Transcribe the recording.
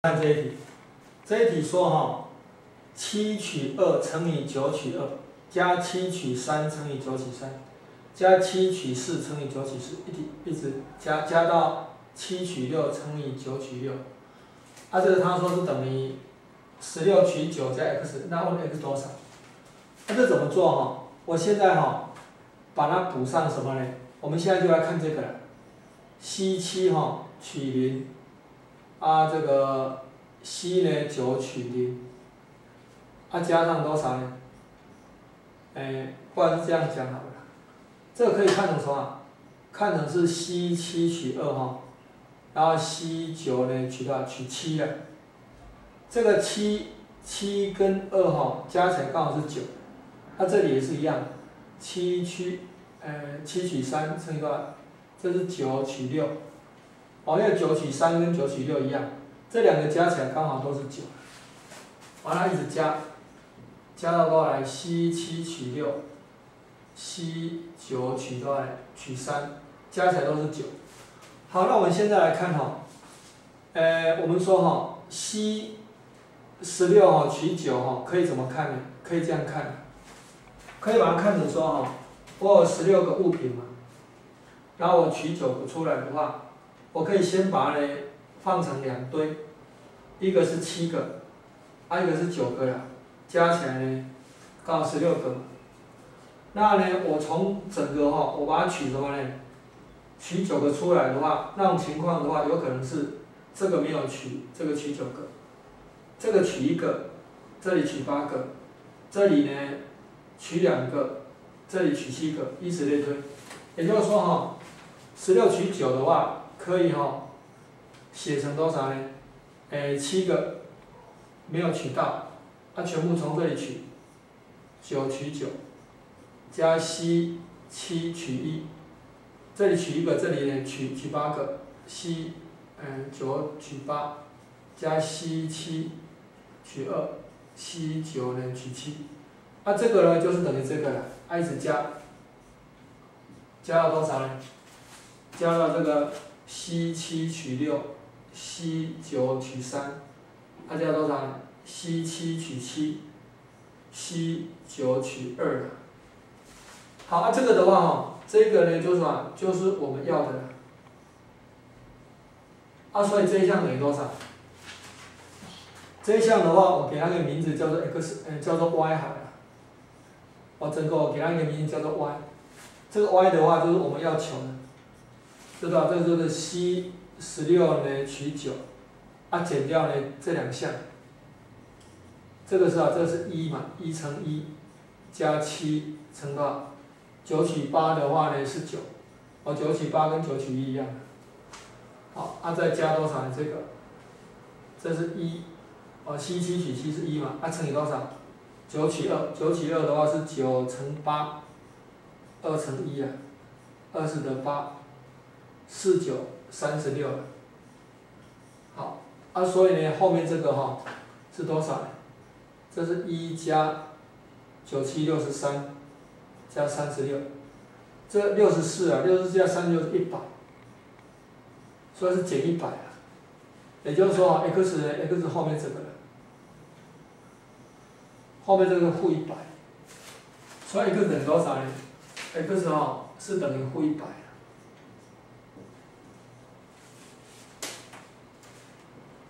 看这一题，这一题说7取2乘以9取2，加7取3乘以9取3，加7取4乘以9取4，一直加到7取6乘以9取6。这个他说是等于16取9加 x， 那问 x 多少？这怎么做我现在把它补上什么呢？我们现在就来看这个了。C7取0，这个 C 呢9取0，加上多少呢？不然是这样讲好了。这个可以看成什么？看成是 C7取2然后 C9呢取多少？取7了。这个7跟2加起来刚好是9，这里也是一样，7取3乘以多少？这是9取6。因为9取3跟9取6一样，这两个加起来刚好都是9。完了，一直加到多少来 ？C7取6，C9取多少？取3，加起来都是9。好，那我们现在来看我们说C16取9可以怎么看呢？可以这样看，可以把它看成说我有16个物品嘛，然后我取9个出来的话。我可以先把它呢放成2堆，一个是7个，一个是9个了，加起来呢刚好16个嘛。那呢，我从整个我把它取什么呢？取9个出来的话，那种情况的话，有可能是这个没有取，这个取9个，这个取1个，这里取8个，这里呢取2个，这里取7个，以此类推。也就是说16取9的话。可以写成多少呢？7个没有取到，全部从这里取，9取9，加 C7取1，这里取1个，这里呢取8个 ，C9取8，加 C7取2，C9呢取7，这个呢就是等于这个了，一直加到多少呢？加到这个。C7取6，C9取3，加多少呢 ？C7取7，C9取2了。好，这个的话这个呢就是什么？就是我们要的了。所以这一项等于多少？这一项的话，我给它个名字叫做 x，叫做 y 好了。整个我给它一个名字叫做 y。这个 y 的话就是我们要求的。知道，这就是 C16呢取9，减掉呢这2项，这个是这是1嘛，1乘1加7乘多少？9取8的话呢是9，9取8跟9取1一样的。好，再加多少呢？这个，这是1，C7取7是1嘛，乘以多少？9取2，9取2的话是9乘8，2乘1，2是得8。4、9、36了。好，所以呢，后面这个是多少呢？这是1加9、7、63，加36，这64，64加36是100，所以是减100啊。也就是说，x 呢 ，x 后面这个了，后面这个负100，所以 x 等于多少呢？x 是等于负100。